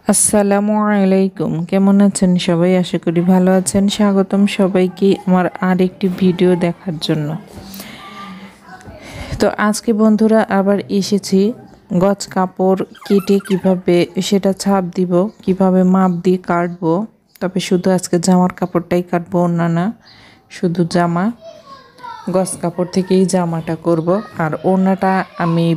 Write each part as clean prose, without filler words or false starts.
আসসালামু আলাইকুম, কেমন আছেন সবাই? আশা করি ভালো আছেন। স্বাগতম সবাইকে আমার আরেকটি ভিডিও দেখার জন্য। তো আজকে বন্ধুরা আবার এসেছি গজ কাপড় কেটে কিভাবে সেটা ছাপ দিব, কিভাবে মাপ দিয়ে কাটবো। তবে শুধু আজকে জামার কাপড়টাই কাটবো, ওড়না না, শুধু জামা। গজ কাপড় থেকেই জামাটা করব। আর ওড়নাটা আমি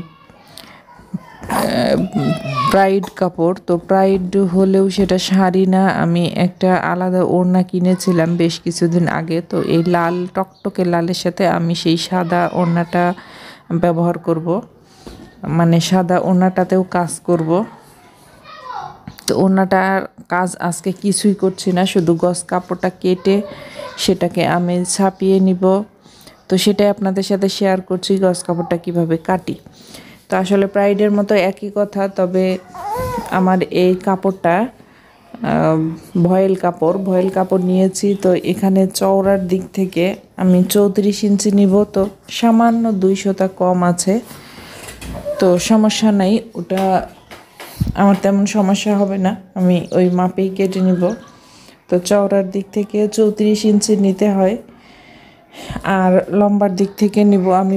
প্রাইড কাপড়, তো প্রাইড হলেও সেটা শাড়ি না, আমি একটা আলাদা ওড়না কিনেছিলাম বেশ কিছুদিন আগে। তো এই লাল টকটকে লালের সাথে আমি সেই সাদা ওড়নাটা ব্যবহার করব, মানে সাদা ওড়নাটাতেও কাজ করব। তো ওড়নাটার কাজ আজকে কিছুই করছি না, শুধু গজ কাপড়টা কেটে সেটাকে আমি ছাপিয়ে নিব। তো সেটাই আপনাদের সাথে শেয়ার করছি, গজ কাপড়টা কিভাবে কাটি। তো আসলে প্রাইডের মতো একই কথা, তবে আমার এই কাপড়টা ভয়েল কাপড় নিয়েছি। তো এখানে চওড়ার দিক থেকে আমি 34 ইঞ্চি নিব। তো সামান্য 2 সুতা কম আছে, তো সমস্যা নাই, ওটা আমার তেমন সমস্যা হবে না, আমি ওই মাপেই কেটে নিব। তো চওড়ার দিক থেকে 34 ইঞ্চি নিতে হয়, আর লম্বার দিক থেকে নিব আমি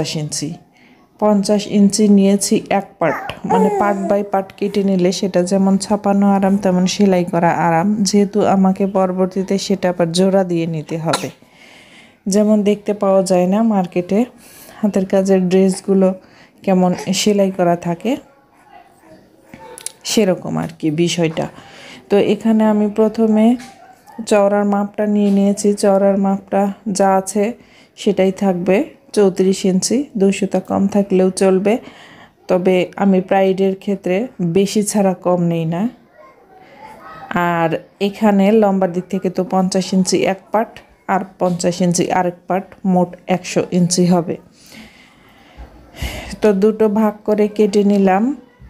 50 ইঞ্চি নিয়েছি এক পার্ট, মানে পার্ট বাই পার্ট কেটে নিলে সেটা যেমন ছাপানো আরাম তেমন সেলাই করা আরাম, যেহেতু আমাকে পরবর্তীতে সেটা আবার জোড়া দিয়ে নিতে হবে। যেমন দেখতে পাওয়া যায় না মার্কেটে হাতের কাজের ড্রেসগুলো কেমন সেলাই করা থাকে, সেরকম আর কি বিষয়টা। তো এখানে আমি প্রথমে চওড়ার মাপটা নিয়ে নিয়েছি। চওড়ার মাপটা যা আছে সেটাই থাকবে, 34 ইঞ্চি। 2 সুতা কম থাকলেও চলবে, তবে আমি প্রাইডের ক্ষেত্রে বেশি ছাড়া কম নেই না। আর এখানে লম্বার দিক থেকে তো 50 ইঞ্চি এক পার্ট আর 50 ইঞ্চি আরেক পার্ট, মোট 100 ইঞ্চি হবে। তো দুটো ভাগ করে কেটে নিলাম।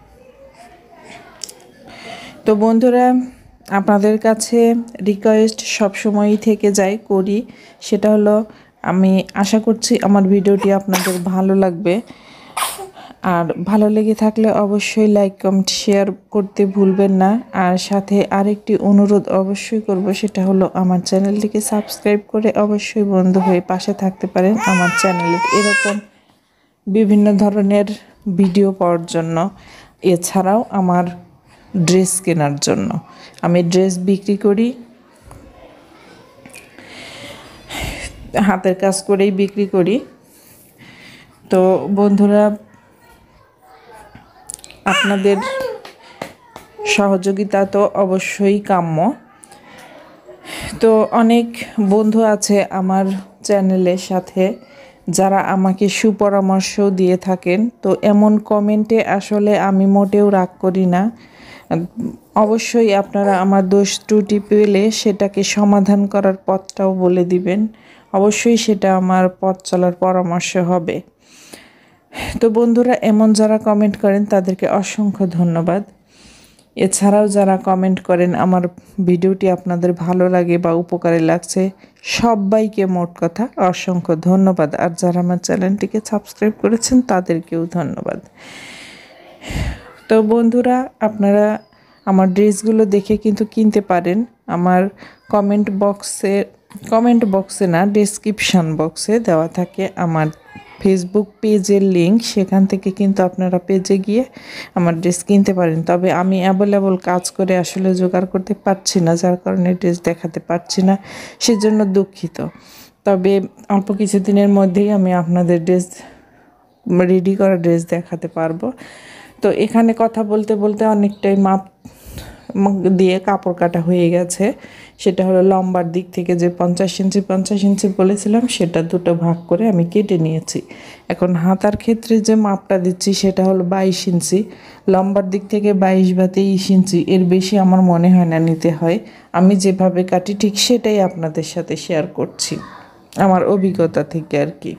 তো বন্ধুরা, আপনাদের কাছে রিকোয়েস্ট সবসময়ই থেকে যায়, করি, সেটা হলো আমি আশা করছি আমার ভিডিওটি আপনাদের ভালো লাগবে। আর ভালো লেগে থাকলে অবশ্যই লাইক কমেন্ট শেয়ার করতে ভুলবেন না। আর সাথে আরেকটি অনুরোধ অবশ্যই করব, সেটা হলো আমার চ্যানেলটিকে সাবস্ক্রাইব করে অবশ্যই বন্ধু হয়ে পাশে থাকতে পারেন আমার চ্যানেলে এরকম বিভিন্ন ধরনের ভিডিও পাওয়ার জন্য। এছাড়াও আমার ড্রেস কেনার জন্য, আমি ড্রেস বিক্রি করি, হাতের কাজ করেই বিক্রি করি। তো বন্ধুরা, আপনাদের সহযোগিতা তো অবশ্যই কাম্য। তো অনেক বন্ধু আছে আমার চ্যানেলের সাথে যারা আমাকে সুপরামর্শ দিয়ে থাকেন। তো এমন কমেন্টে আসলে আমি মোটেও রাগ করি না। অবশ্যই আপনারা আমার দোষ ত্রুটি পেলে সেটাকে সমাধান করার পথটাও বলে দিবেন, অবশ্যই সেটা আমার পথ চলার পরামর্শ হবে। তো বন্ধুরা, এমন যারা কমেন্ট করেন তাদেরকে অসংখ্য ধন্যবাদ। এছাড়াও যারা কমেন্ট করেন আমার ভিডিওটি আপনাদের ভালো লাগে বা উপকারে লাগছে, সবাইকে মোট কথা অসংখ্য ধন্যবাদ। আর যারা আমার চ্যানেলটিকে সাবস্ক্রাইব করেছেন তাদেরকেও ধন্যবাদ। তো বন্ধুরা, আপনারা আমার ড্রেসগুলো দেখে কিন্তু কিনতে পারেন। আমার কমেন্ট বক্সে না, ডেসক্রিপশান বক্সে দেওয়া থাকে আমার ফেসবুক পেজের লিঙ্ক, সেখান থেকে কিন্তু আপনারা পেজে গিয়ে আমার ড্রেস কিনতে পারেন। তবে আমি অ্যাভেলেবল কাজ করে আসলে জোগাড় করতে পারছি না, যার কারণে ড্রেস দেখাতে পারছি না, সেজন্য দুঃখিত। তবে অল্প কিছুদিনের মধ্যেই আমি আপনাদের ড্রেস, রেডি করা ড্রেস দেখাতে পারবো। তো এখানে কথা বলতে বলতে অনেকটাই মাপ দিয়ে কাপড় কাটা হয়ে গেছে। সেটা হলো লম্বার দিক থেকে যে 50 ইঞ্চি বলেছিলাম, সেটা দুটো ভাগ করে আমি কেটে নিয়েছি। এখন হাতার ক্ষেত্রে যে মাপটা দিচ্ছি সেটা হলো 22 ইঞ্চি। লম্বার দিক থেকে 22 বা 23 ইঞ্চি, এর বেশি আমার মনে হয় না নিতে হয়। আমি যেভাবে কাটি ঠিক সেটাই আপনাদের সাথে শেয়ার করছি, আমার অভিজ্ঞতা থেকে আর কি।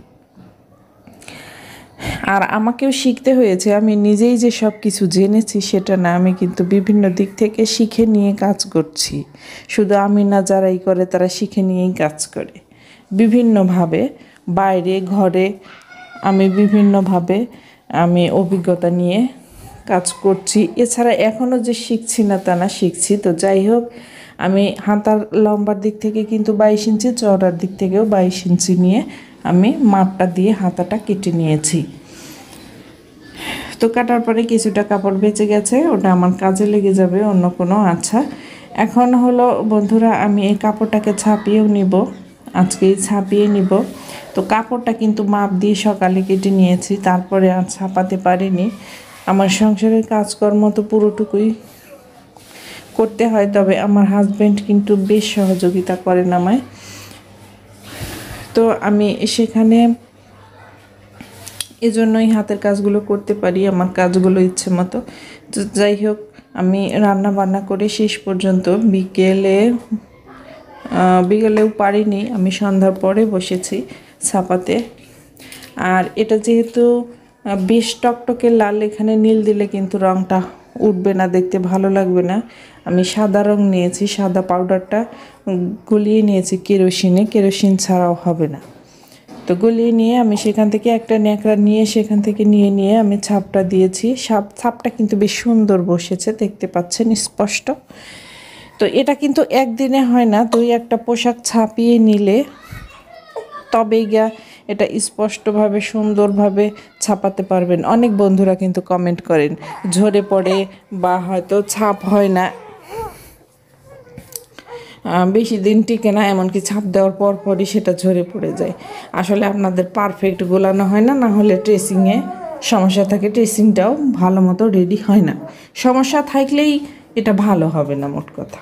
আর আমাকেও শিখতে হয়েছে, আমি নিজেই যে সব কিছু জেনেছি সেটা না, আমি কিন্তু বিভিন্ন দিক থেকে শিখে নিয়ে কাজ করছি। শুধু আমি না, যারাই করে তারা শিখে নিয়েই কাজ করে বিভিন্নভাবে, বাইরে ঘরে, আমি বিভিন্নভাবে আমি অভিজ্ঞতা নিয়ে কাজ করছি। এছাড়া এখনও যে শিখছি না তা না, শিখছি। তো যাই হোক, আমি হাতার লম্বার দিক থেকে কিন্তু 22 ইঞ্চি, চওড়ার দিক থেকেও 22 ইঞ্চি নিয়ে আমি মাপটা দিয়ে হাতাটা কেটে নিয়েছি। তো কাটার পরে কিছুটা কাপড় বেঁচে গেছে, ওটা আমার কাজে লেগে যাবে অন্য কোনো। আচ্ছা, এখন হলো বন্ধুরা, আমি এই কাপড়টাকে ছাপিয়েও নিব, আজকেই ছাপিয়ে নিব। তো কাপড়টা কিন্তু মাপ দিয়ে সকালে কেটে নিয়েছি, তারপরে আর ছাপাতে পারিনি। আমার সংসারের কাজকর্ম তো পুরোটুকুই করতে হয়, তবে আমার হাজব্যান্ড কিন্তু বেশ সহযোগিতা করেন আমায়। তো আমি সেখানে এজন্যই হাতের কাজগুলো করতে পারি, আমার কাজগুলো ইচ্ছে মতো। তো যাই হোক, আমি রান্না বান্না করে শেষ পর্যন্ত বিকেলেও পারিনি, আমি সন্ধ্যার পরে বসেছি ছাপাতে। আর এটা যেহেতু বেশ টকটকে লাল, এখানে নীল দিলে কিন্তু রঙটা উঠবে না, দেখতে ভালো লাগবে না। আমি সাদা রং নিয়েছি, সাদা পাউডারটা গলিয়ে নিয়েছি কেরোসিন ছাড়াও হবে না। তো গলিয়ে নিয়ে আমি সেখান থেকে একটা ন্যাকড়া নিয়ে সেখান থেকে নিয়ে আমি ছাপটা দিয়েছি। ছাপটা কিন্তু বেশ সুন্দর বসেছে, দেখতে পাচ্ছেন স্পষ্ট। তো এটা কিন্তু একদিনে হয় না, তুই একটা পোশাক ছাপিয়ে নিলে তবেই গিয়া এটা স্পষ্টভাবে সুন্দরভাবে ছাপাতে পারবেন। অনেক বন্ধুরা কিন্তু কমেন্ট করেন ঝরে পড়ে বা হয়তো ছাপ হয় না, বেশি দিন টিকে না, এমনকি ছাপ দেওয়ার পরই সেটা ঝরে পড়ে যায়। আসলে আপনাদের পারফেক্ট গোলানো হয় না, না হলে ট্রেসিংয়ে সমস্যা থাকে, ট্রেসিংটাও ভালো মতো রেডি হয় না। সমস্যা থাকলেই এটা ভালো হবে না, মোট কথা।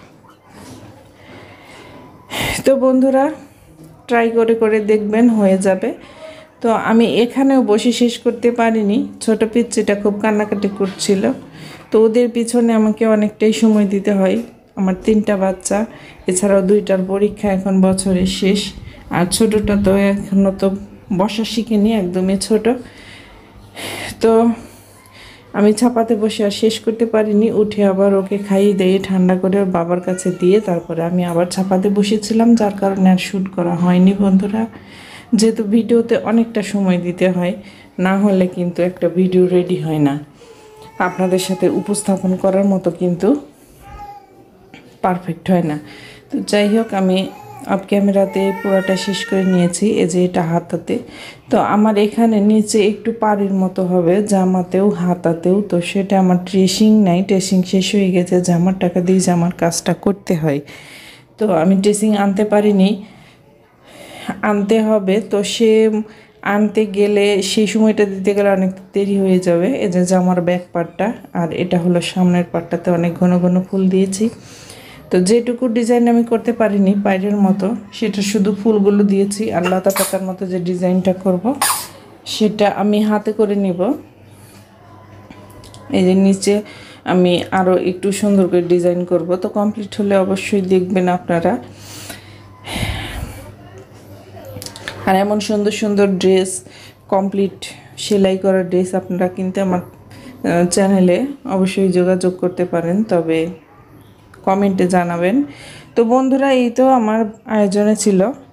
তো বন্ধুরা, ট্রাই করে দেখবেন, হয়ে যাবে। তো আমি এখানেও বসে শেষ করতে পারিনি, ছোটো পিচ্চিটা খুব কান্নাকাটি করছিল। তো ওদের পিছনে আমাকে অনেকটাই সময় দিতে হয়। আমার 3টা বাচ্চা, এছাড়াও 2টার পরীক্ষা এখন বছরের শেষ। আর ছোটোটা তো এখনও তো বসা শিখেনি, একদমই ছোট। তো আমি ছাপাতে বসে আর শেষ করতে পারিনি, উঠে আবার ওকে খাইয়ে দিয়ে ঠান্ডা করে ওর বাবার কাছে দিয়ে তারপরে আমি আবার ছাপাতে বসেছিলাম, যার কারণে আর শ্যুট করা হয়নি বন্ধুরা। যেহেতু ভিডিওতে অনেকটা সময় দিতে হয়, না হলে কিন্তু একটা ভিডিও রেডি হয় না, আপনাদের সাথে উপস্থাপন করার মতো কিন্তু পারফেক্ট হয় না। তো যাই হোক, আমি অফ ক্যামেরাতে পুরোটা শেষ করে নিয়েছি। এই যে এটা হাতাতে, তো আমার এখানে নিচে একটু পাড়ের মতো হবে জামাতেও হাতাতেও, তো সেটা আমার ট্রেসিং নাই, ট্রেসিং শেষ হয়ে গেছে, জামার টাকা দিয়ে জামার কাজটা করতে হয়। তো আমি ট্রেসিং আনতে পারিনি, আনতে হবে। তো সে আনতে গেলে সেই সময়টা দিতে গেলে অনেক দেরি হয়ে যাবে। এই যে জামার ব্যাক পার্টটা, আর এটা হলো সামনের পার্টটাতে অনেক ঘন ঘন ফুল দিয়েছি। তো যেটুকু ডিজাইন আমি করতে পারিনি বাইরের মতো, সেটা শুধু ফুলগুলো দিয়েছি। আর লতা পাতার মতো যে ডিজাইনটা করব সেটা আমি হাতে করে নিব। এই যে নিচে আমি আরও একটু সুন্দর করে ডিজাইন করব। তো কমপ্লিট হলে অবশ্যই দেখবেন আপনারা। আর এমন সুন্দর সুন্দর ড্রেস, কমপ্লিট সেলাই করা ড্রেস আপনারা কিনতে আমার চ্যানেলে অবশ্যই যোগাযোগ করতে পারেন, তবে কমেন্টে জানাবেন। তো বন্ধুরা, এই তো আমার আয়োজনে ছিল।